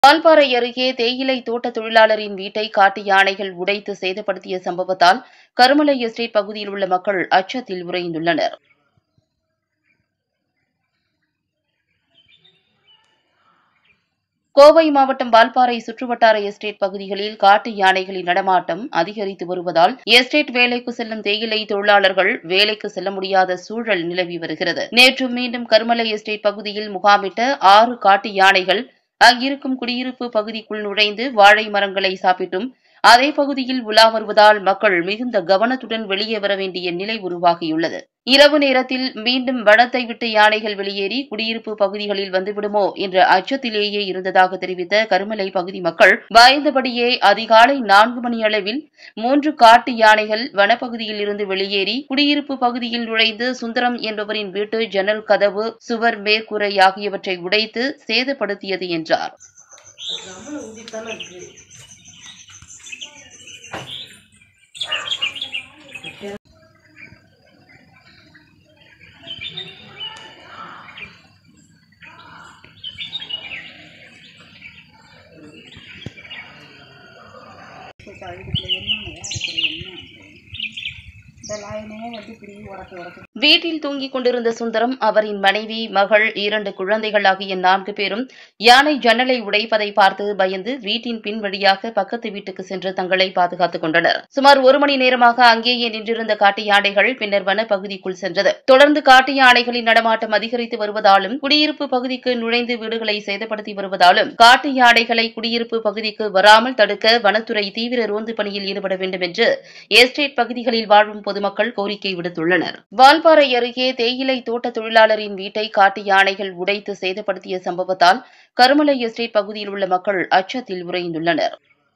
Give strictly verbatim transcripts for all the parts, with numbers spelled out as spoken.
வால்பாறை அருகே தேயிலை தோட்ட தொழிலாளரின் வீட்டை காட்டு யானைகள் உடைத்து சேதப்படுத்திய சம்பவத்தால் கருமலை எஸ்டேட் பகுதியில் உள்ள மக்கள் அச்சத்தில் உறைந்துள்ளனர். கோவை மாவட்டம் வால்பாறை சுற்றுவட்டார எஸ்டேட் பகுதிகளில் காட்டு யானைகளின் நடமாட்டம் அதிகரித்து வருவதால் எஸ்டேட் வேலைக்கு செல்லும் தேயிலை தொழிலாளர்கள் வேலைக்கு செல்ல முடியாத சூழல் நிலவி வருகிறது. நேற்று மீண்டும் கருமலை எஸ்டேட் பகுதியில் முகாமிட்ட ஆறு காட்டு யானைகள் அங்கிருக்கும் குடியிருப்பு பகுதிக்குள் நுழைந்து வாழை மரங்களை சாப்பிட்டும் அதே பகுதியில் உலா வருவதால் மக்கள் மிகுந்த கவனத்துடன் வெளியே வர வேண்டிய நிலை உருவாகியுள்ளது. இரவு நேரத்தில் மீண்டும் வனத்தை விட்டு யானைகள் வெளியேறி குடியிருப்பு பகுதிகளில் வந்துவிடுமோ என்ற அச்சத்திலேயே இருந்ததாக தெரிவித்த கருமலை பகுதி மக்கள் பயந்தபடியே அதிகாலை நான்கு மணி அளவில் மூன்று காட்டு யானைகள் வனப்பகுதியில் இருந்து வெளியேறி குடியிருப்பு பகுதியில் நுழைந்து சுந்தரம் என்பவரின் வீட்டு ஜன்னல் கதவு, சுவர், மேற்கூரை ஆகியவற்றை உடைத்து சேதப்படுத்தியது என்றார். வீட்டில் தூங்கிக் கொண்டிருந்த சுந்தரம், அவரின் மனைவி, மகள், இரண்டு குழந்தைகள் ஆகிய நான்கு பேரும் யானை ஜன்னலை உடைப்பதை பார்த்து பயந்து வீட்டின் பின் வழியாக பக்கத்து வீட்டுக்கு சென்று தங்களை பாதுகாத்துக் கொண்டனர். சுமார் ஒரு மணி நேரமாக அங்கேயே நின்றிருந்த காட்டு யானைகள் பின்னர் வனப்பகுதிக்குள் சென்றது. தொடர்ந்து காட்டு யானைகளின் நடமாட்டம் அதிகரித்து வருவதாலும் குடியிருப்பு பகுதிக்கு நுழைந்து வீடுகளை சேதப்படுத்தி வருவதாலும் காட்டு யானைகளை குடியிருப்பு பகுதிக்கு வராமல் தடுக்க வனத்துறை தீவிர ரோந்து பணியில் ஈடுபட வேண்டும் என்று எஸ்டேட் பகுதிகளில் வாழும் பொதுமக்கள் கோரிக்கை விடுத்துள்ளனர். வால்பாறை அருகே தேயிலை தோட்ட தொழிலாளரின் வீட்டை காட்டு யானைகள் உடைத்து சேதப்படுத்திய சம்பவத்தால் கருமலை எஸ்டேட் பகுதியில் உள்ள மக்கள் அச்சத்தில் உறைந்துள்ளனர்.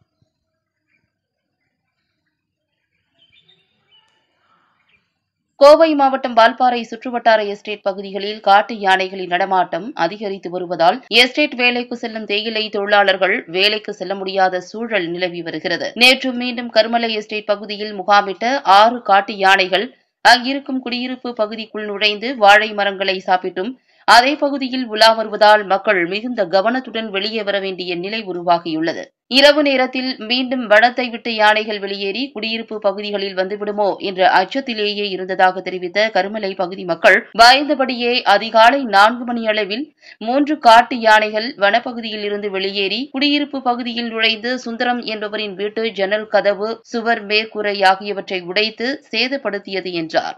கோவை மாவட்டம் வால்பாறை சுற்றுவட்டார எஸ்டேட் பகுதிகளில் காட்டு யானைகளின் நடமாட்டம் அதிகரித்து வருவதால் எஸ்டேட் வேலைக்கு செல்லும் தேயிலை தொழிலாளர்கள் வேலைக்கு செல்ல முடியாத சூழல் நிலவி வருகிறது. நேற்று மீண்டும் கருமலை எஸ்டேட் பகுதியில் முகாமிட்ட ஆறு காட்டு யானைகள் அங்கிருக்கும் குடியிருப்பு பகுதிக்குள் நுழைந்து வாழை மரங்களை சாப்பிட்டும் அதே பகுதியில் உலா வருவதால் மக்கள் மிகுந்த கவனத்துடன் வெளியே வர வேண்டிய நிலை உருவாகியுள்ளது. இரவு நேரத்தில் மீண்டும் வனத்தை விட்டு யானைகள் வெளியேறி குடியிருப்பு பகுதிகளில் வந்துவிடுமோ என்ற அச்சத்திலேயே இருந்ததாக தெரிவித்த கருமலை பகுதி மக்கள் பயந்தபடியே அதிகாலை நான்கு மணி அளவில் மூன்று காட்டு யானைகள் வனப்பகுதியில் இருந்து வெளியேறி குடியிருப்பு பகுதியில் நுழைந்து சுந்தரம் என்பவரின் வீட்டு ஜன்னல் கதவு, சுவர், மேற்கூரை ஆகியவற்றை உடைத்து சேதப்படுத்தியது என்றார்.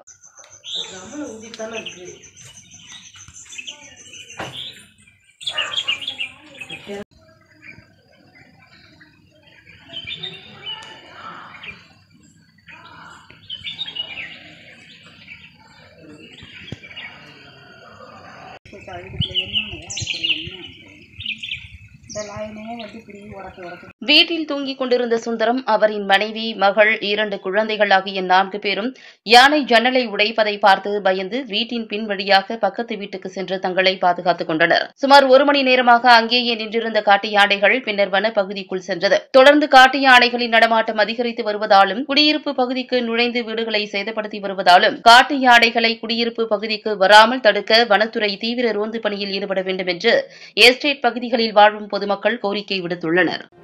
வீட்டில் தூங்கிக் கொண்டிருந்த சுந்தரம், அவரின் மனைவி, மகள், இரண்டு குழந்தைகள் ஆகிய நான்கு பேரும் யானை ஜன்னலை உடைப்பதை பார்த்து பயந்து வீட்டின் பின் வழியாக பக்கத்து வீட்டுக்கு சென்று தங்களை பாதுகாத்துக் கொண்டனர். சுமார் ஒரு மணி நேரமாக அங்கேயே நின்றிருந்த காட்டு யானைகள் பின்னர் வனப்பகுதிக்குள் சென்றது. தொடர்ந்து காட்டு யானைகளின் நடமாட்டம் அதிகரித்து வருவதாலும் குடியிருப்பு பகுதிக்கு நுழைந்து வீடுகளை சேதப்படுத்தி வருவதாலும் காட்டு யானைகளை குடியிருப்பு பகுதிக்கு வராமல் தடுக்க வனத்துறை தீவிர ரோந்து பணியில் ஈடுபட வேண்டும் என்று எஸ்டேட் பகுதிகளில் வாழும் பொதுமக்கள் கோரிக்கை விடுத்துள்ளனர்.